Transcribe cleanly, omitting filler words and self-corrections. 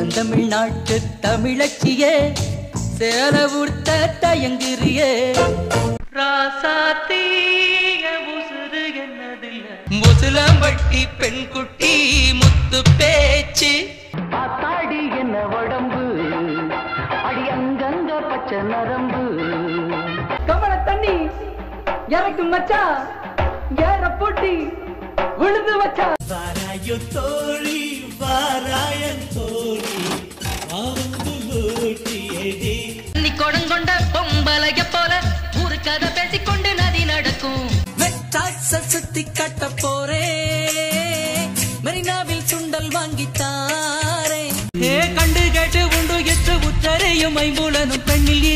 செந்தமிழ்நாட்டு தமிழச்சியே சேல உடுத்த தயங்குறியே ராசாத்தீய உசுறு என்னதில்ல முசுலம்பட்டி பெண்குட்டி முத்து பேச்சு ஆத்தாடி என்ன உடம்பு அடி அங்கங்க பச்சை நரம்பு கமல தண்ணி எனக்கு மச்சா ஏற போட்டி விழுந்து வச்சா வாராயோ தோழி வாராயன் தோழி ஆந்து லோட்டியேடி நீ கொடுங்கொண்ட பொம்பளைய போல ஒரு கதை பேசிக்கொண்டு நதி நடக்கும் வெட்டாக்சல் சுத்தி கட்ட போரே மெரினாவில் சுண்டல் வாங்கித்தாரே கண்டு கேட்டு உண்டு எட்டு உத்தரையும் ஐம்புலனும் பெண்ணில்